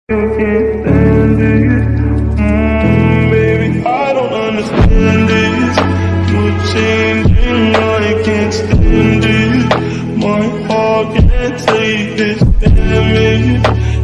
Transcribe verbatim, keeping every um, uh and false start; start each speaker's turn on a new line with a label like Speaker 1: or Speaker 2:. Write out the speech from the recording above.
Speaker 1: can't stand it. Mm, baby, I don't understand it. You're changing, I can't stand it. My heart can't take this damage.